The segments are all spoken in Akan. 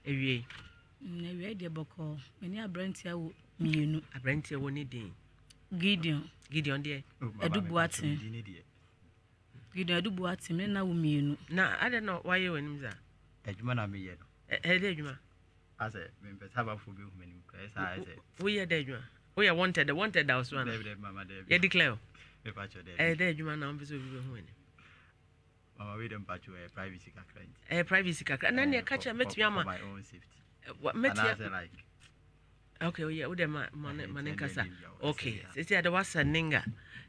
ewie na ewie de boko meni abrantia wo mienu abrantia wo ni din Gideon de Edubuatin Gideon Edubuatin me na wo mienu na ade no waye wanim za adwuma na me ye no de adwuma ase me pesa ba fo be hu manim kra esa ase we ye de adwuma we ye wanted that was one mama de ye declare me pa cho de de adwuma na mpeso bi hu manim mama we dem pa cho privacy kakra privacy kakra na ne ka cha metumi ama my own safety metia like okay we de man kasa okay sisi ada wasa ninga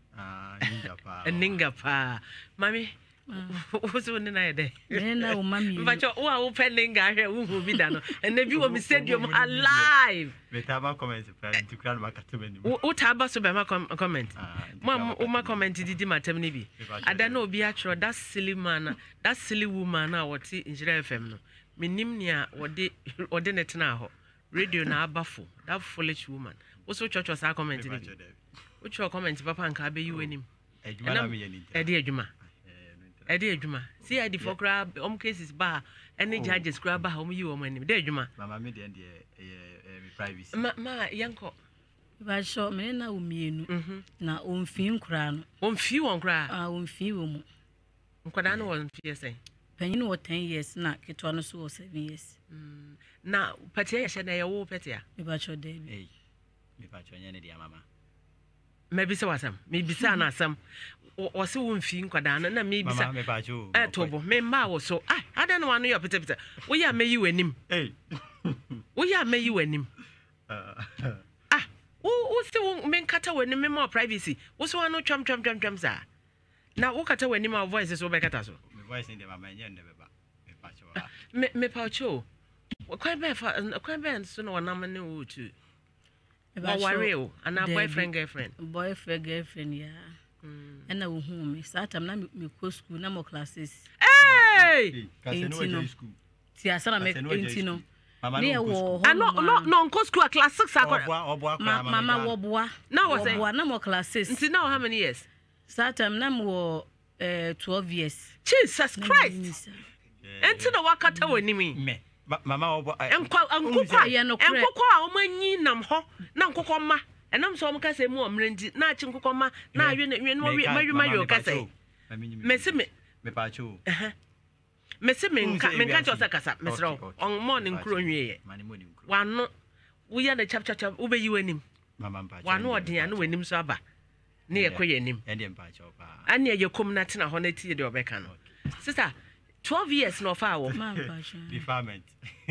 ninga pa mami Oso ni na yede. Na o mami. Mbacho o a o pending ahwe wo bi da no. And bi wo mi stadium alive. Me taba comment friend to crowd market many. O taba so be ma comment. Mom o ma comment didi matem ni bi. Ada na obi a chro that silly man, that silly woman na what Nhyira FM no. Minim nia wode net na ho. Radio na abafo. That foolish woman. Oso church was a comment ni. O chro comment papa nka be yi wanim. Adwuma na me ye ni. E de adwuma. Ede adwuma see ade for crab cases ba any judges crab ba hom yi wo manim de adwuma mama me de privacy ma yanko ba sho me na umienu na omfi nkura no omfi won kura omfi wo mu nkwada no won fi esen panyin wo 10 years na ketwa no so 7 years na patia ye na ye wo patia me ba sho de me ba sho nya ne dia mama me bi se wasam me bi sa na asam o se wo mfi nkwada no na me bi sa me ba sho tobo me ma wo so ada no anu yo pete wo ya meyi wanim wo ya meyi wanim wo se wo me nkata wanim me more privacy wo so anu twam za na wo kata wanim a voice so be kata so me voice in the mama nya ne be ba me pa sho me pa cho kwan be so no nam ne wo tu worry o ana boyfriend girlfriend ya and I will home me start am na me go school na mo classes kasi no we school ti asana me enti no ne wo no go school class 6 akwa mama wo boa na wo say na mo classes nti now how many years start am na mo 12 years Jesus Christ enti no wakata wani me mama wo enkwa a o manyi nam ho na nkokọ ma enam so o mka mu omrenji na achi nkokọ ma na awe no mayo kasa me pa cho mese me nka cho kasa mesro on morning kro nwie wano wo ya na chap wo be yi wanim mama pa cho wano odin ya no wanim so aba na ye koye nim e dem pa cho pa ani ye kom na tena ho na tie de obeka no sister 12 years no fa wo deferment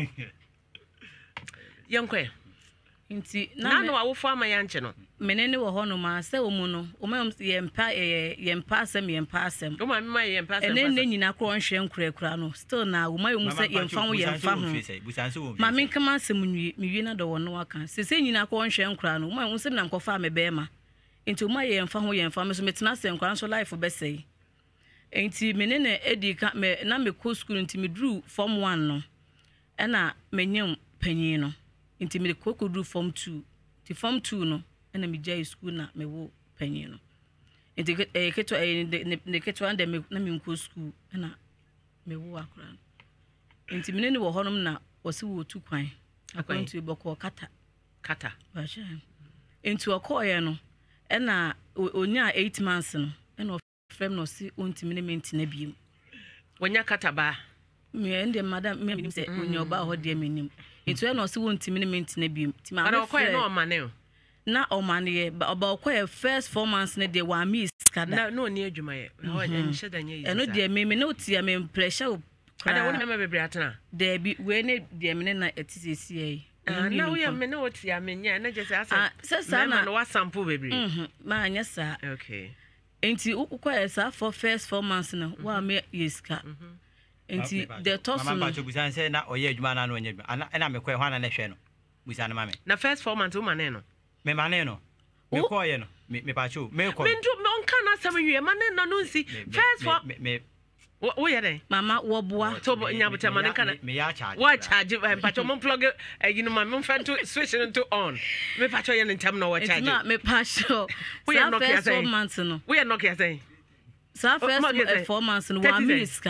yankwe nti na no awofo ama yanche no menene wo ho no ma se omu no o ma yempa asem o ma me yempa asem ene nyina kro nhwe nkura no still na wo ma yemu se yemfa ho ma me nkama asem nwi na do wo no aka se nyina kro nhwe nkura no ma yemu se na nkofa me be ma nti o ma yemfa ho me so metena asem nkura so life be sei enti menene edika me na me ko school nti me dru form 1 no ena menyem panyin no nti me ko dru form 2 ti form 2 no ena me jai school na me wo panyin no nti keto ne keto ande me na me ko school ena me wo akra nti menene wo honom na wose wo tu kwan akwan tu boko kata ba sha nti okoye no ena onya 8 months no ena frem no si ontimement na biem wonya kata ba me ende madam me se onya ba ho de menim etu ena si ontimement na biem ti ma me frem na omane o na omane ba okoye first 4 months na de wa mi skada na no ni adwuma ye ho enhye da nya yi eno de me no tia me pressure ada woni me bebre atena de bi we ne de me na etisesi yi na we me na otia me nya na je se asa na no wa sample bebre ma anya sa okay enti ukukwa esa for first 4 months na wa me yeska enti the toss no mama busan say na oye adwuma na no onye adwuma na me kwa hwana na hwe no busan ma me na first 4 months uma ne no me ma ne no me kwa ye no me pa cho me kwa me ndu me onka na sam wie ma ne no no nsi first 4 me wo ye den mama wo boa to nyabuta ma ne kana me ya charge wa charge pa cho mo plug you know ma me fa to switch into on me pa cho ye ntam no wa charge na me pa cho we are not here saying 4 months no we are not here saying so first 4 months no wa minister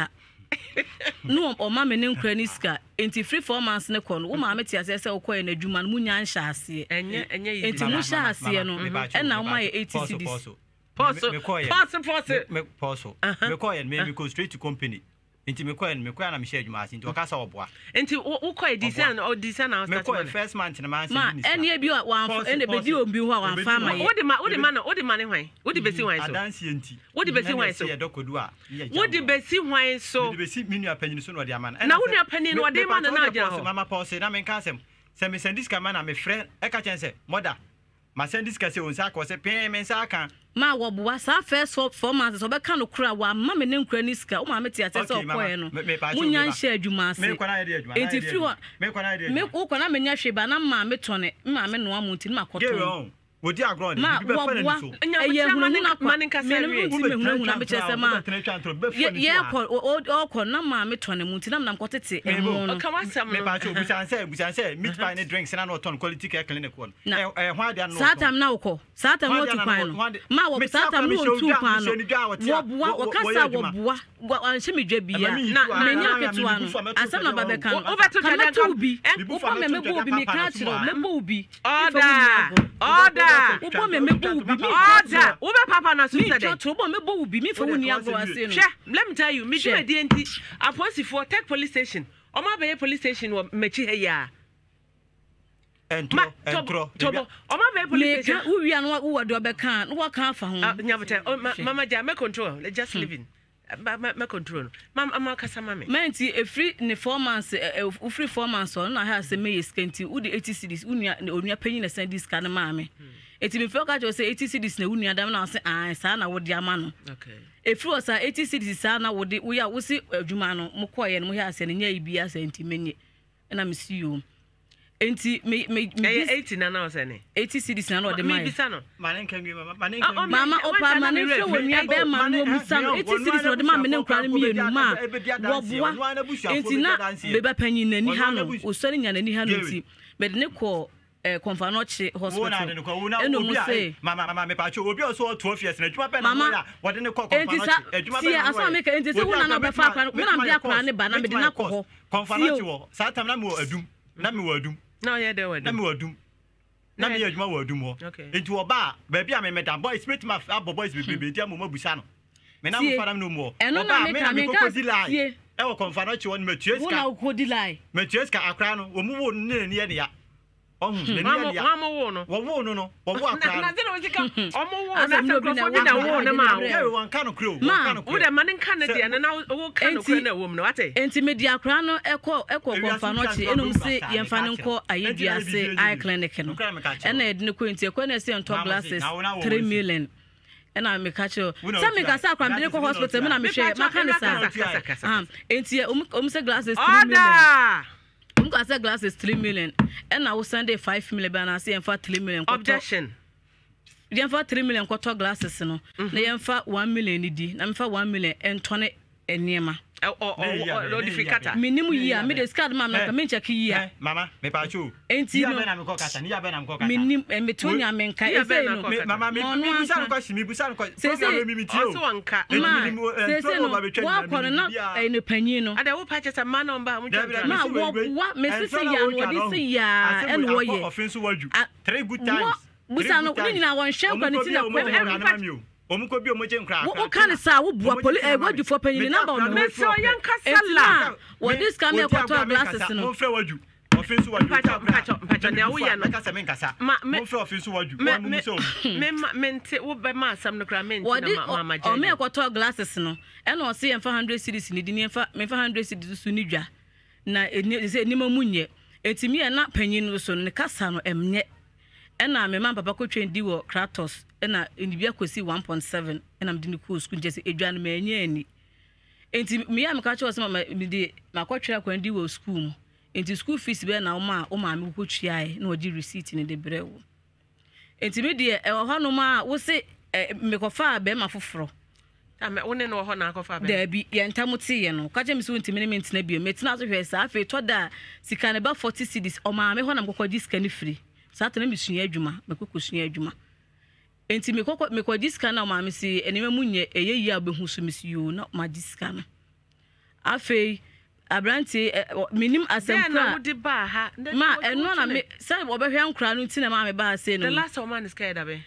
no o ma me ne nkura ni sika enti free 4 months ne kɔ no wo ma me te ase sɛ wo kɔ na adwuma no munya nhyɛ ase enye enti mu hyɛ ase no ɛna wo ma yɛ 80 cedis pause me call me go straight to company enti me call na me share adwuma ase enti okasa oboa enti wo call design or design na me call first month na man ma ɛne bi wa ɛne bedi obi ho a wa fa ma ye wo de ma ne hwan wo de besi hwan so adansi enti wo de besi hwan so ye dokodu a wo de besi hwan so wo de besi menu apanyin so no de ama na wo nu apanyin no de ma na agya ho mama pause na me nka asem se me send this camera na me friend e ka chen se mother ma send this ka se on sa ko se pen me sa kan ma wo boa sa first 4 months so be kan no kura wa ma me ne nkura ni sika o ma me te ate se okoye no munya nhyɛ adwuma ase me kwana de adwuma enti free wa me kwana de me ko kwana me nya hwe ba na ma me tone ma me no amunti ma koto wodi agro de bi be fa na so eye hunu na kwa me hunu na me kyerɛ ma ye ko na ma me tone munti na nam kotete emu no ka wasam me ba cho busan say meat pie ne drinks na no ton quality care clinic one ho ade no satam na woko satam no tu kwan no ma wo satam no tu kwan no wo kasa wo boa anhye me dwa bia na menya ketewa no asam na babe kan obeto twada kan ubi wo me bo ubi me ka kyerɛ me bo ubi order wo me bo ubi me order wo be papa na so say me tro bo me bo ubi me fa woni agro ase no let me tell you me do ade enti aposifo tech police station o ma be police station wo mechi he ya entro o ma be police station wo wi an wo do be kan wo kan fa ho nyabete mama ja me control just living me control mama kasa mama menti efri ne 4 months free 4 months on na ha se me yeskenti wo de 80 cedis onua panyin na send this kan maame eti me feel ka jo say 80 cedis na onua dam na say sa na wo de ama no okay efri o sa 80 cedis sa na wo de wo ya wo si adwuma no mo koye no mo ya ase ne nya ibi ase enti menye na me see you enti me 80 na na say ne 80 cedis na no de mai me bisa no mane nkangi mama opa mane fre wonua be ma no musa no 80 cedis no de ma me ne nkra no mienu ma wo boa enti na beba panyin nani ha no osori nya nani ha no ti me de ne ko Konfanochi hospital eno mo say mama me pa cho obi o so 12 years na adwuma pe na mo ya wo de ne ko Konfanochi adwuma pe na asa me ka enti se wo na be fa akwa me na me akwa ne ba na me de na ko ho Konfanochi wo sa tam na me wo adum na ye de na me wo adum na me adwuma wo adum ho enti wo ba bi a me medam boys spirit ma abo boys bebe dia mo mabusa no me na mo fara no mo eno na me ka me ka e wo Konfanochi wo me tueska wo na ko di lie me tueska akra no wo mu wo ne ne ya mama wo no wo akra na zeno zika omo wo na sakrofo bi na wo na ma wo wan kan kro wo de manin kan de na wo kan kro na wo no wate enti media akra no ekọ Konfanochi enum se yemfa ne nkọ ayeduase eye clinic no ena edine ko enti ekọ na se on top glasses 3 million ena me catch some me kasa akra me ko hospital me na me hwe makane sa enti se glasses 3 million I said glasses 3 million and I will send 5 million and I say for 3 million objection you for 3 million quarter glasses no na for 1 million di na me for 1 million and turn enema notificata minimum year me the card mama na me check year mama me pa chu enti no na me ko kasa ni ya be na me ko kasa minim me tonya me nka e say no mama me busa ko si me busa ko program me tio so anka say no wa ko na no panyin no ada wo pa chesa ma number mo ma wa me say ya no di say ya en wo ye offense waju 3 good times busa no ni na won hwe ko ni ti na ko omuko bi omoje nkra wo kan sa wo bua poli waju for panyin na ba no me so yan kasala wo this can me quarter glasses no mo fre waju offense waju pacho na wo ya no kasa men kasa mo fre offense waju mo so me nte wo be ma asam no kra me nte na mama je o me quarter glasses no e no se yemfa 100 cedis ni di ni yemfa 100 cedis su ni dwa na ni mamunye etimi e na panyin no so ne kasa no emnye ena me man papa ko twendi wo Kratos ena enibia kosi 1.7 ena mdini ko school jese edwa no manya ani enti me ya me ka cho se mama me de makotwera kwandi wo school mu enti school fees be na o ma me ko twiae na oji receipt ne de brewo enti me de e ho no ma wo se me ko fa be ma foforo ame wone no ho na akofa be da bi ye ntamuti ye no ka je me so ntimi ne mentina bi metina so hwe sa afi to da sika ne ba 40 cedis o ma me ho na mkokọ diska ne free satana misua adwuma mekokosua adwuma enti mekọ diska na o ma me si enema munye eyeyi abehu so misio na ma diska no Afei abranti minim asempra ma eno na me say obehwe nkura no ntina ma me ba say no. The last woman is scared abe.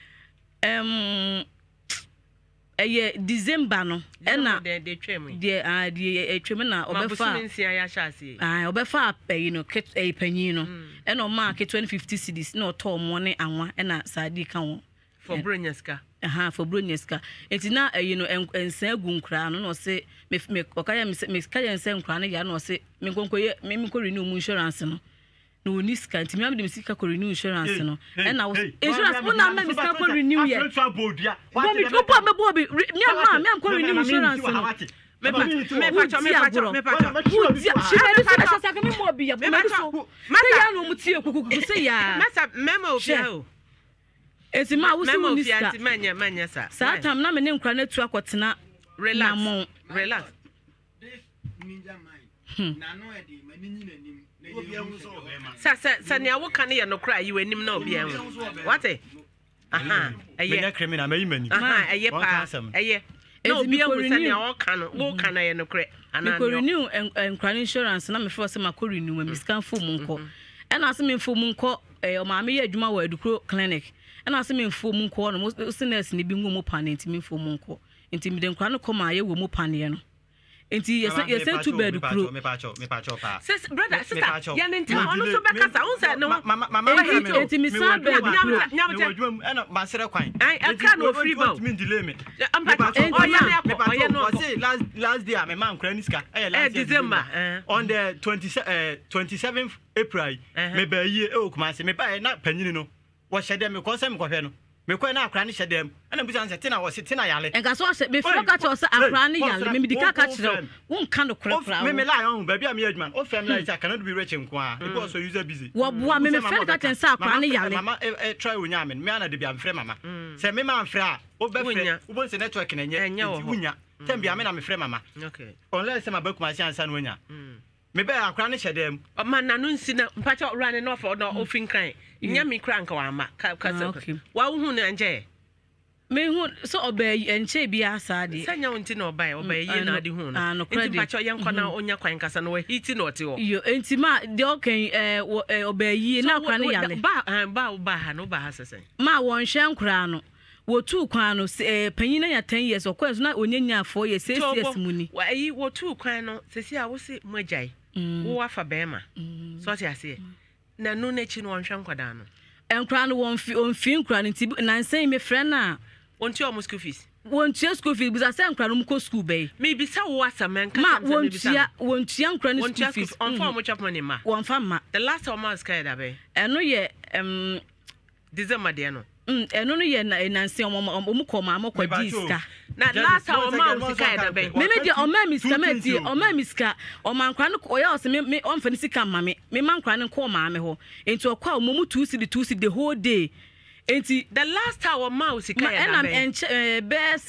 December no na de twem. De twem na obefa. Obefa you know panyin no. Eno ma ke 2050 cedis na oto mo ne anwa na sadi ka wo. For Brunyeska. For Brunyeska. Enti na you know ensa agu nkura no say me okaya me kaya ensa nkura no ya no say me konkoye me ko renew insurance no. No niska enti me am de sika ko renew insurance no. And na insurance mo na me sika ko renew ye. Bo me ko po me bo bi me am ko renew insurance no. Me pacho. She me so saka me mo bi ya. Me so. Ya no mu tie kuku say ya. Memo fia. Esi ma wo so niska. Manya sa. Sa tam na me ne nkra na tu akotena. Relax. Ninja mind. Na no e de manini nanim. Sa ne awo kan ye no kra yi wanim na obi en. What? Eye criminal me yimani. Eye pa. Eye. No obi en wo sa ne awo kan no. Wo kan na ye no kra. Me ko renew nkra insurance na me fo se ma ko renew me scan fo mu nko. E na se me fo mu nko o ma me ye adwuma wa adukro clinic. E na se me fo mu nko no se nurse ni bi ngo mo pan enti me fo mu nko. Enti me de nkra no koma ye wo mo pan ye no. Enti yesen two bed kuro me pacho pa sis brother sister ya nti onu so bekasa unsa no mama enti me sa bed kuro nyamte ena masere kwan ai aka no free bow me delay me oya no say last day me man kra niska last December on the 27th April me ba yi e okumase me ba na panyini no wo hyede me ko se me kohwe no me ko na akra ne hyedem ana busa nse tina wo se tina yale enga so se me fro ka to se akra ne yale me medika ka kire won ka no kra me la yon ba bia me adman o fam la isa cannot be rich nko a because so user busy wo boa me fro ka ten se akra ne yale mama try wonya me ana de bia mfre mama se me ma mfre a o be fre wo bon se network na nye wonya tem bia me na me fre mama okay unless ma ba kuma si ansa no wonya me be akra ne hyedem ma na no nsi na mpacha run no for no ofin kan nya mi kra nka wa ma ka wa hu na nje me hu so obey enche bia asade sanya wonti na obey ye na de hu no enti mpacha ye nko na onya kwan kasa no wa hiti na ote ho yo enti ma de okan obey ye na akra ne yale ba ha no ba ha sesen ma won hwe nkra no wotu kwan no panyin na ya 10 years okwa so na onyanya 4 years 6 years muni wa yi wotu kwan no sesi a wo se magyai wo afa bema so ti ase na no na chi no hwe nkwada no enkra no won fi nkra no ti na nsan me frɛ na wonti o school fees wontia school fees bisa se nkra no mko school bay me bisa wo asam nka ma wontia nkra no school fees on form chop money ma won fa ma the last time I was scared abe eno ye December de no eno no ye na nanse omko ma amko diska na last time I was scared abe me de oma miska oma nkra no oya o se me on fa ni sika ma me man nkra no ko ma me ho enti okwa omomu 2 cedi the whole day. Enti the last time our mouse and I'm best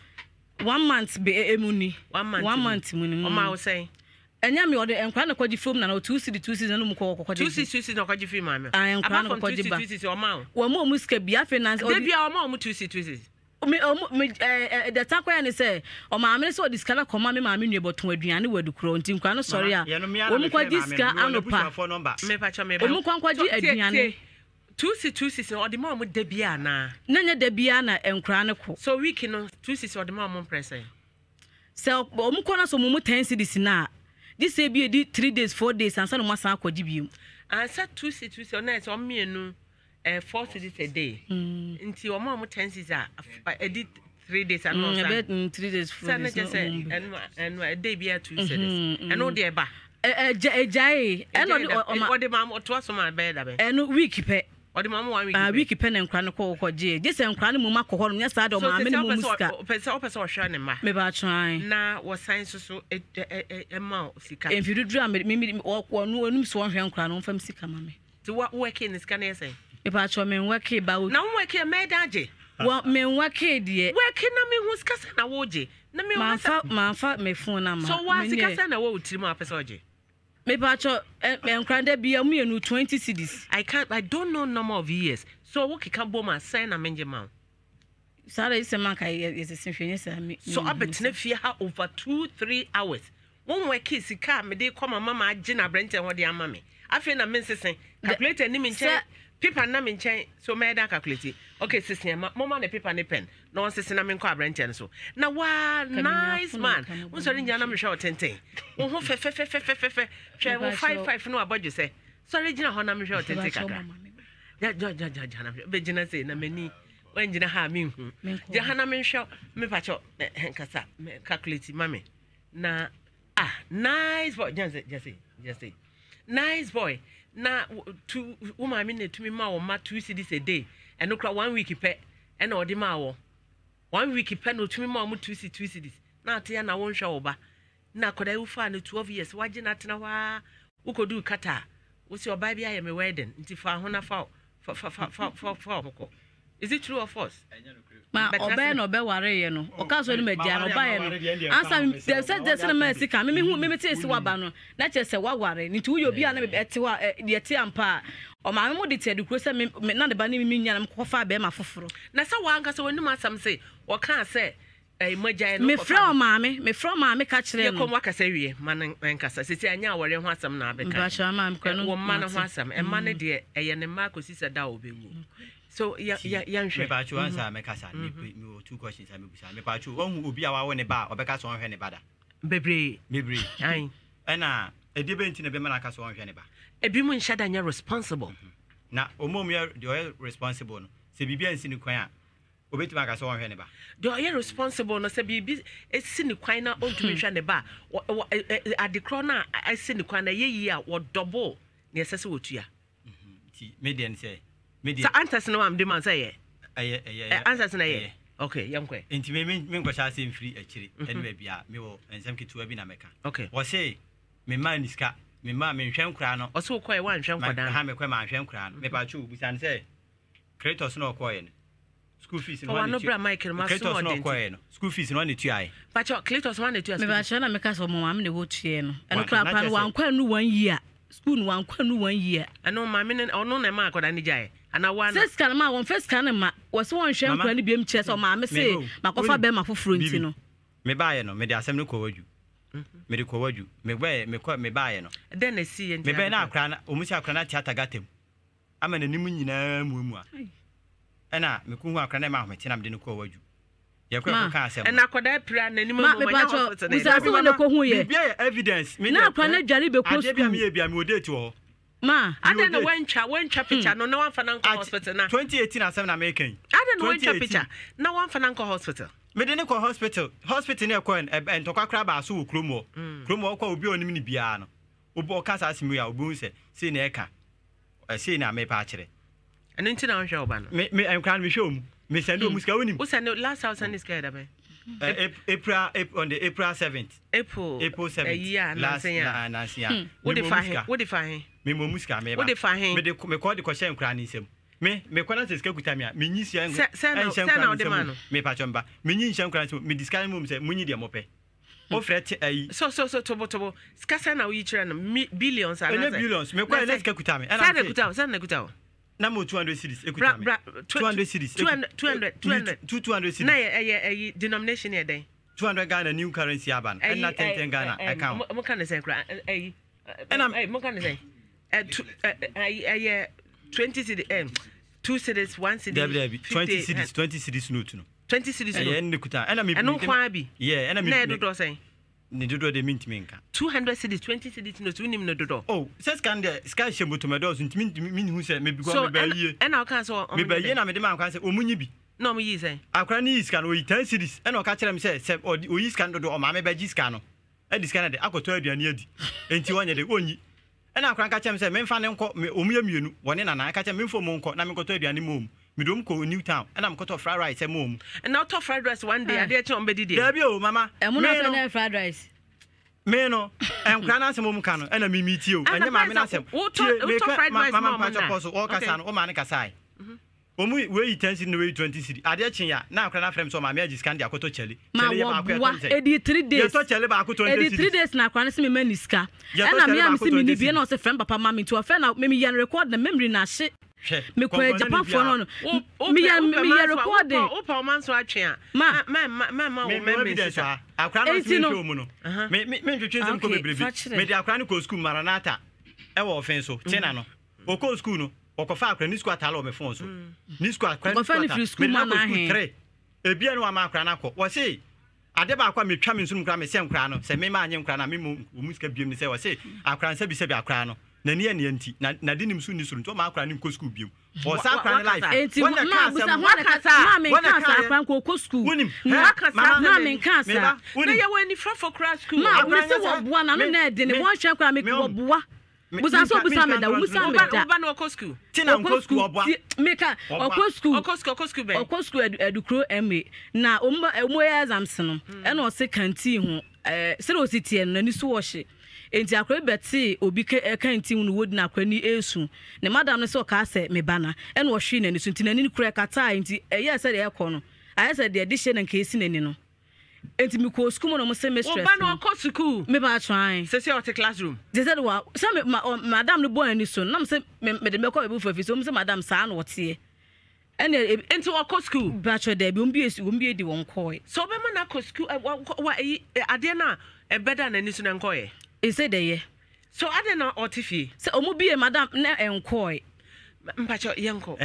1 month be emuni 1 month muni o ma wo say enya me ode enkwa na kwaji film na 2 cedi no mko kwaji 2 cedi na kwaji film ma me enkwa na kwaji ba 2 cedi o ma wo mo muska bia finance o bia o ma mo 2 cedi me the takwa ni say o ma me say o diska na koma me ma me nue boton aduane wadukro nti nkwa no sorry a wo mo kwaji diska anopa me pa cha me ba wo mo kwaji aduane 2 cedi or the mom de bia na nya de bia na enkra ne ko so week no 2 cedi or the mom press so o ko na so mo 10 cedis na this say be 3 days 4 days and so no masa akwaji bium and say 2 cedi na so mienu 4 cedis a day nti o mom 10 cedis a edit 3 days and no 3 days 4 days and a day bia 2 cedis and no dey ba ejai eno o de mam o to so ma be da be eno week pe o de mam 1 week week pe na nkra ne ko je se nkra ne mu makọ no nya sa de ma me ne mu muska o hwa ne ma me ba try na wo science so ma sika enfidudu a me o no onum so hwe nkra no mfam sika ma me ti wo work in sika na say me ba try me work ba o na wo work me daje wo me work de work na me hu sika na wo je na me manfa me phone na ma so wa sika na wo utiri mu apesa oje me pacho enkrande bia mu enu 20 cedis I don't know number of years so what can boma sign na menje ma sare ise man kai yes sinfenye sa me so abetene fie ha over 2-3 hours Won we kiss car me dey come mama agye na brente ho de ama me. Afi na me nsesen. Calculator ni me nche. Paper na me nche. So me da calculate. Okay, sisen mama ne paper ne pen. Na won sesen na me nkọ abrente so. Na wa nice man. Won so nya na me hwe otenten. Won ho fe. Hwe wo 55 no abodwo se. Sorry gina ho na me hwe otenten kaka. Ja na be gina se na mani. When gina ha me hu. Ja ha na me hwe me pacho nkasa me calculate mama. Na nice boy. Just say. Nice boy. Na to woman me to me ma o ma 2 cedis a day. And no 1 week pe. And o di ma wo. 1 week pe no to me ma o 2 cedis. Na tia na won hwa oba. Na koda you fa no 12 years. Waje na tena wa. Wo kodu kata. Wo si oba bia ye me wedding. Nti fa ho na fa. Is it true or false? Ma obe no be ware ye no o ka so ni magia no ba ye no ansa they said na ma sika me te esi waba no na che se wa ware nti wo obi a na be ete wa de te ampa o ma me mo de te de kuro se me na de ba ni me nya na ko fa be ma foforo na sa wa anka so wonu masam se o ka se magia no me fra ma me ka kire no ye kom waka se wie man nkasa se ti anya ware ho asam na abeka ba sha ma me kwa no wo man ho asam e man de eye ne ma ko si se da obewu. So ya me ba chu answer me kasa me 2 questions I me busa me ba chu ohun obi a wa wo ne ba obeka so hwe ne bada bebre ai na edi be nti ne be mana kasa hwe ne ba ebi mu nshada nya responsible na omom ya de responsible no se bibia nsi ni kwan a obeti ma kasa hwe ne ba de you responsible no se bibi esi ni kwan na ontumi hwe ne ba adekro na esi ni kwan na yeyi a wo double ne sese wotua ti median say so answers no am de man say answers na ye okay yankwe enti me nkwa sha se mfiri akiri ene bia me wo ensem ketua bi na meka okay wo say me man niska me ma me nhwen kra no o so koi wan nhwen kwadan ha me kwa ma nhwen kra no me ba chu busan say creators no koi no school fees no one no bra Michael ma so no koi no school fees no ne tuai pa cho creators one ne tuai me ba cha na meka so mo ma me ne wo tue no eno kra pa no wan kwa nu 1 year school no wan kwa nu 1 year eno ma me ne ono na ma kwadan ni jai ana wana first kan ma won first kan ma wo so won hwe nkra ni biem che so ma me say makofa be ma foforo nti no me ba ye no me de asem ne ko waju me de ko waju me ba ye no den na si ye me be na akra na omusi akra na theater gatem ama na nimu nyina muamu a ena me ku hu akra na ma hwete na me de ne ko waju ye ko ka asem ena koda pra na nimu mo nya hospital na usase won ko hu ye be evidence me na akra na dware be ko school me bia me odate ho ma ada na wantwa picture no na wanfa na hospital na 2018 asem na American ada na wantwa picture na wanfa na hospital me de ne ko hospital ne ko en to kwakra ba so kromo kwa obi onim ni bia no obo kasa asimu ya obi unse sei na eka sei na me pa akire eno nti na wanhwa oba no me enkran me hwom me send o musika wonim o send last house and is scared abe April on the April 7th April 7th last na what define me mo musika me ba what define me de me call the question kra ni sem me kwana se sika kuta me a me nyisia en me pa chomba me nyisia kra ni me discard mo se munyi de mope o fret ayi so tobo skasa na we kire no billions ana billions me kwa let's kuta me sana kuta na mo 200 series ekuta me 200 series 200 series na denomination here then 200 Ghana new currency aban and na 10 Ghana account mo kan say kra mo kan say 20 cities 2 cities 1 city 20 cities note no 20 cities no and kuta and me no kwa bi yeah and me na do say ni dodo de mint menka 200 cities 20 cities no unim no dodo oh says can the sky shembo to me do so ntimi hu say me bi go me ba yie and I can so me ba yie na me de man kan say omunyi bi no me yi say akra ni iska no 10 cities and o ka kire me say o iska dodo o ma me ba jiska no e diska na de akoto aduane adi enti wonye de onyi and akra ka kire me say me mfa ne nko me omuya mienu woni na na ka kire me mfo mo nko na me koto aduane mom me dom ko New Town and I'm got fried rice e mom and now to fried rice one day I dey chon bedi dey there o mama e mo na fried rice me no enkra na asem ka no na me meet you enye ma me na asem mama pa cho poso o kasa no o ma ne kasa omu we 10 city no we 20 city ade chen ya na akra na frame so ma me agiscan dia koto chele chele ya ba ko edi 3 days to chele ba ko 20 city edi 3 days na akra na se me maniska na me am se me ni bie na o se frame papa mama to ofe na me yan record na memory na hye me kwa Japan for no me recording opa man so atwe a ma evidence akra no see mu no me twetwe sem ko bebrebe me di akra no ko school maranata e wo ofen so tina no o ko school no o ko fa akra ni school atalo me phone so ni school akra ni school man na he ebia no ama akra na ko wo se ade ba akwa me twa me nsum kra me se nkra no se me ma anye nkra na me mu musika biem ni se wo se akra nsa bi se bi akra no na ni ene anti na de nim su ni suru nto ma akra ni ko school biem o sa akra ni life wona ka ma me ka akra ko school wonim ma me ka sa na ye wani for class school ma we se wo boa na no na de ne won hwe akra me ko boa busa so busa me da busa me da oba no ko school tina ko school oboa me ka ko school be ko school edukro ma na omo exams no e na o se kanti ho se ro sitie no ni so wo hye enti akwa beti obi kanti no wodi na akwa ni esu ne madam no se o ka se me bana e na o hwe na ni so ntina ni kura kata enti eye se de e ko no aye se de de hye na nka esi na ni no enti mi ko school no mo se me stress oba no ko school me ba try se se o te classroom they said wa se madam no boy ni so na me se me de me ko be for so me se madam sa na o te ene enti o ko school bachelor there bi ombi di won koi so be ma na ko school wa ade na e beda na ni so na nkoye e say dey so ade na otifie se ombi madam na enkoi mpacho yenko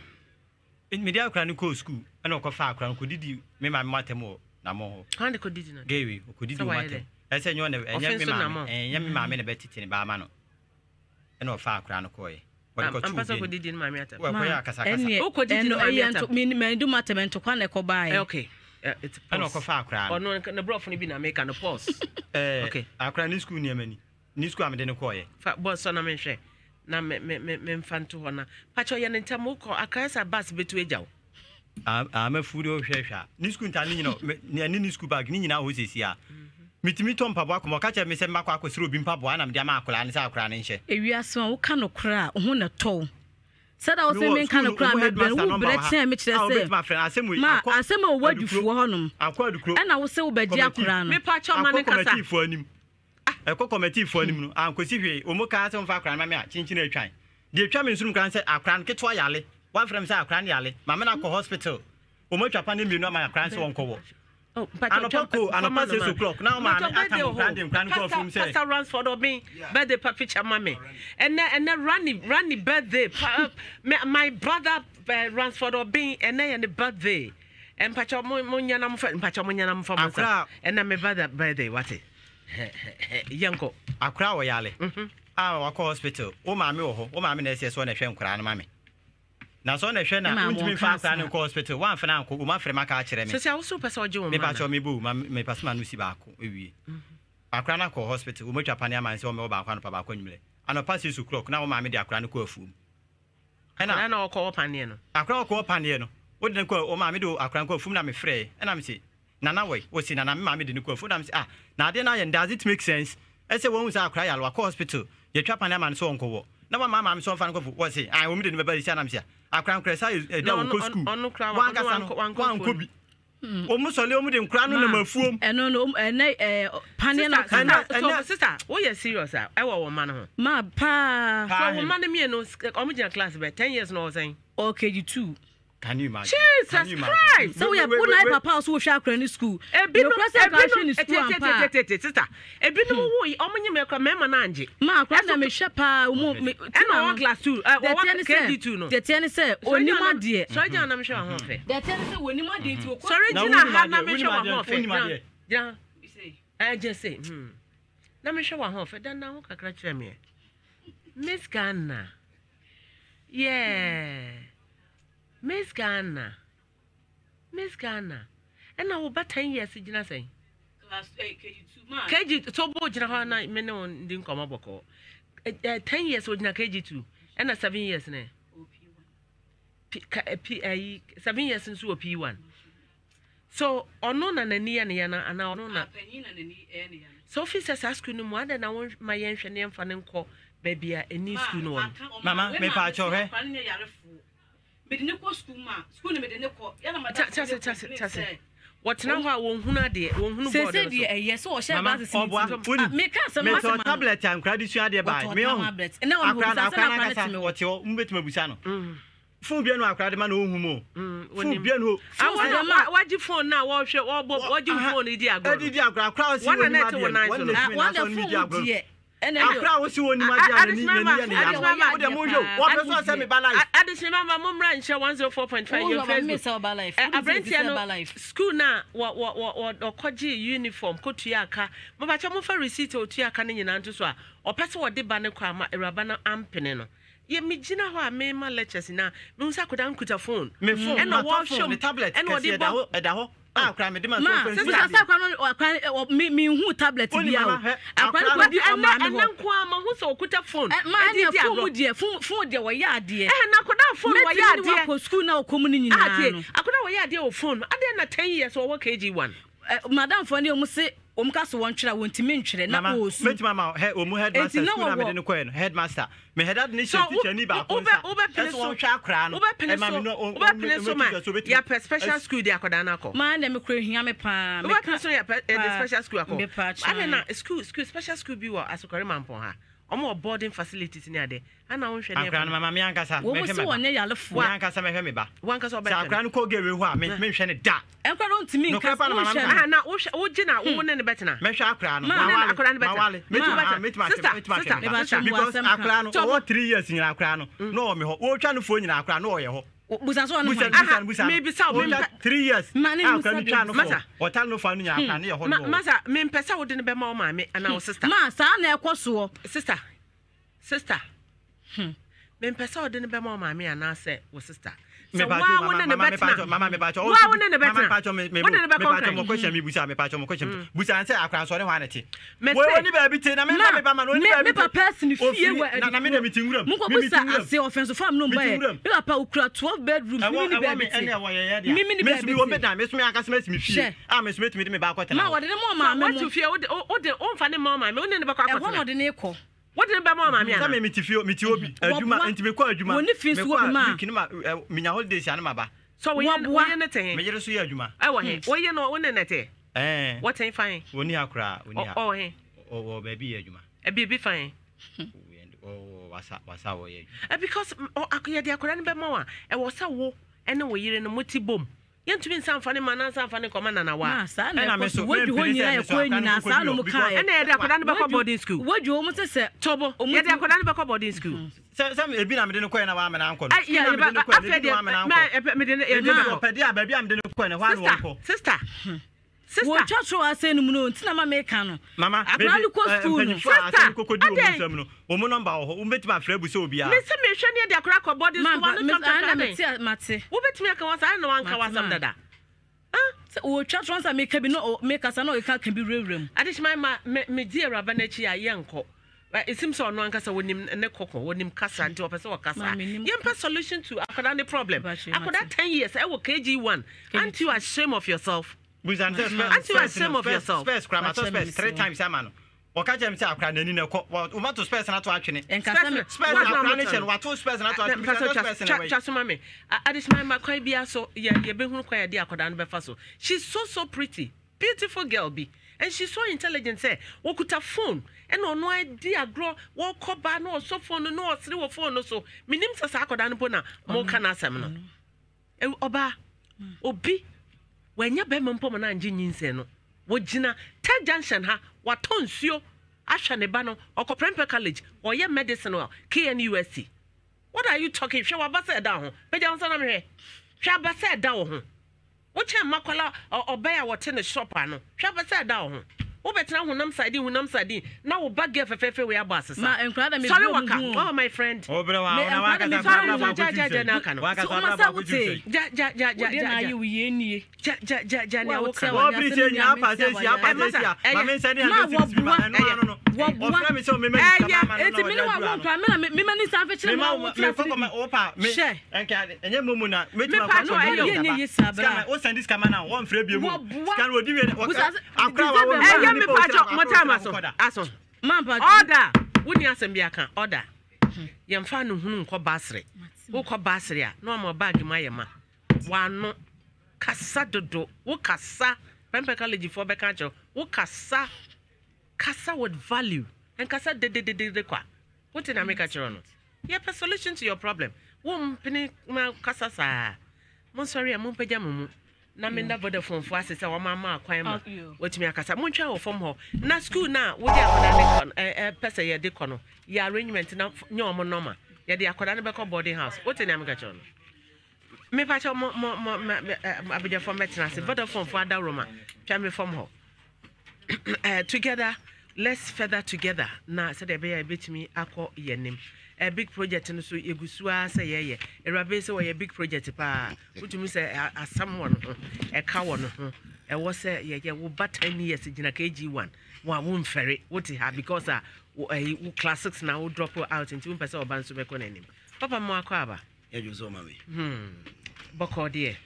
in media akra ni ko school ene ko fa akra ko didi me ma matemo na mo hande ko didi na gewi ko didi matem ese nyo ne enya me ma me ne betiti ne ba ma no ene o fa akra no ko ye ampasa ko didi ma me atem wa ko ya kasa o ko didi ma me atem me do matem to kwa ne ko ba okay it's ene ko fa akra no na brofo ni bi na make no pause okay akra ni school ni amani ni school amede ne ko ye fa boss so na me hwe na me mfanto ho na pacho ye ne ntam ko akasa bus betu ejaw ama furi o hwehwa ni school ntane nyino ni school bag ni nyina ho sesi a mitimi to mpabo akoma ka che me se makwa akosiro bi mpabo ana me de ma akola ne sa akora ne nhye ewiaso a wo ka no kra ho na to sada wo se me ka no kra me bre wo bre chen me kire se ma asem o wadufuo honom akwa adukro ana wo se wo baji akora no me pacho ma ne kasa ekọ committee fo anim ankosi hwe omo ka se mfa akora ma me a chinchin atwan de atwa me nsum kan se akora nke to yale one from say akora ne yale ma me na ko hospital omo twa pa ne mienu ama akora se wonko wo oh pacho anapa 6 o'clock now man aka brand dem kan ko from say pastor runs for the bin birthday picture mama and runny birthday my brother runs for the bin and then the birthday and pacho mo nyanam fa mo and my brother birthday what yanko akra wo yale wa ko hospital o ma me wo ho o ma me na ese so na hwe nkura na ma me na so na hwe na untimi fa akra na ko hospital wan fa na ko ma fere maka akire me so se wo pese oje wo me ba cho me bu me pasma no si ba ko ewie akra na ko hospital o ma twa pane aman se o me wo ba kwa no pa ba kwa nwule ano pass 6 o'clock na wo ma me de akra na ko afuum ana na ko pane no akra ko pane no wo de ko o ma me do akra ko afuum na me frɛ na me se nana we wo si nana me ma me de ko afuum na me se na de na yen does it make sense ese wo hu sa akra ya lo ko hospital ye twa pane aman so onko wo na ma ma me so fa no ko wo se wo me de ne baba si na me se akra nkra sa da wo ko school wan kasa no wan ko bi o mu so le o mu de nkra no na mafuom eno no pane na so sister wo ye serious e wo ma no ho ma pa so wo ma no me no o mu jina class be 10 years no saying okay you too. Can you imagine? Jesus Christ! So we are put like papa so we share in school. Sister, ebi no wo yi omunye me kwa mema na anje. Ma kwa na me shepa mo na class 2. KG2 no. The ten say onima de. So ja na me hwe ho fe. The ten say onima de ti okọ. Sorry Gina ha na me hwe ho fe. Ja. Just say. Na me hwe ho fe dan na ho kakra kire me. Miss Ghana. Yeah. Miss Ghana. And I will bet 10 years, Gina say. Class 8, KG2, man. KG, so boy, Jana, men didn't come up. 10 years with KG2, and 7 years, ne? 7 years since you were P1. So, on no, and Niana, and our own. Sophie says, ask you no more than I want my ancient name for them call baby a new school. Mama, me patch of her. Me didn't go school, ma. School me didn't go. What now won't huna de won't hunu yes or share glasses make us a tablet and credit you are by me tablets and now what your Mbetmabusano. Fubiano acquired man who Fubiano. What you phone now? What you phone? Idia crowd. And I was you only my Mumra 104.5 your Facebook. School now, what Koji uniform, Kotiaka, Mabachamofa receipt or Tiaka in Antuswa, or Password de Banacama, Rabana Ampeneno. Ye Mijina, who I made my lectures in now, Musa could uncut a phone, and a wash on the tablet, and what did that? Ah, crime, me who tablet to be out. I who's so put a phone. My dear, phone, dear, dear. And I could not phone my yard school now coming in. I could not dear phone. I didn't 10 years or KG1. Madame Fonny must say, Omcas one child went to mention not Mamma, headmaster. Me had that nation teacher over special school there Kodanako. My name is Yame special school. I mean school special school be as a Koreman more boarding facilities near there. And I won't share Grandma Miancasa. What was one year of one casa Meba? One casa Grand Coge, mention it. And don't to me, no crap. And now, oh, Jenna, woman and the better. Mesha Cran, because Acrano, 3 years in Acrano. No, me, oh, trying to phone in Acrano. Maybe 3 years. Massa, or tell no fun in your Massa, men Pessa wouldn't be more mammy and our sister. Master, sister. Men Pessa didn't be more mammy and I said, was sister. Mamma, what did Mamma Mamma me to feel me to be a Juma and to be quite Juma? When if you Mina holidays, Anamaba. So we are anything. Major Juma. I want him. Why you know one in it? Eh, what ain't fine? When you cry, oh, baby, a Juma. A baby fine. Oh, what's our way? Because I couldn't be more. I was so woe, and no way in a multi boom. You to be some funny man and some funny command and a while. And I'm so what you want and I could boarding school. What you almost said, Tobo, yet I could boarding school. Some have been a minute and I'm an uncle. Yeah, baby, I'm the one. Sister. What I say no moon, Nama Mecano. Mamma, I go school. Woman number who met my friend with Sobia. Miss Mission, the crack of body, Matty. Who bet me I know Uncle was under that. Oh, church once I make us I know it can be real room. I just my dear Rabanechi, a young cock. It seems so no Casa when him and the cocoa, when him Casa and to a person or Casa. Young solution to a problem. I could have 10 years, I will KG1. Aren't you ashamed of yourself? Aren't you ashamed of yourself? Space, grammar, space, 3 times a man. Or catch him say, I can't in a court. What to space not to action it. And space, what to space not to action. Just mammy. I just my quite be so, yeah, you've been quite dear Codan Befaso. She's so pretty, beautiful girl be. And she's so intelligent, say, what could a phone? And no idea, grow, walk up by no so phone, no 3 or 4 no so. Minims a Sacodan Bona, more can I summon. Oba, Obi. When you be Mompomana and Jin Seno, what Gina, Ted Junction ha, what tonsio, Ashanebano, or Coprempe College, or your medicine or KNUSC. What are you talking? Shall I say down? But Johnson, I'm here. Shall I say down? What your Makola or bear what in the shop? Shall I say down? Oh, but now when I'm siding, now back give a fair way about us. Sorry, oh, my friend. Oh, but order. Wouldn't you ask me? I can't order. Young fan who call Basri. Who call Basria? No more bag in my yama. One no. kasa dodo wo kasa pempe college for be kancho wo kasa with value and kasa de kwa what in America chiro yeah a solution to your problem wo mpini ma kasa sa mon sorry am mpagya mumu na me nda Vodafone fo asese wo mama akwan ma wotimi akasa mon twa wo fom ho na school na wo di akoda ne pesa ye de kono ya arrangement na nye omo normal ye de akoda ne be ko boarding house what in America chiro me pa cho mo abija fo metina se Vodafone fo ada roma twa me fom ho together let's feather together na said e be ya betimi akọ yenim a big project no so egusua say ye erabe say we big project pa wotumi say asamwo no e ka wo no e wo say ye wo ba 10 years gina KG1 wa wo mfere woti ha because wo classics na wo drop out into one person oban so be ko nanim papa mo akọ aba e ju so mami boko de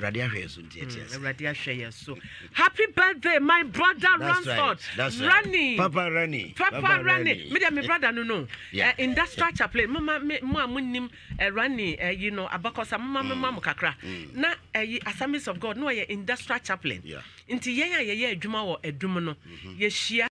so happy birthday my brother Ransford Rani Papa Rani me brother no industrial chaplain mama munim Rani you know abakosa mama kakra na Assemblies of God no ye industrial chaplain nti ye adwuma wo adwum no ye hia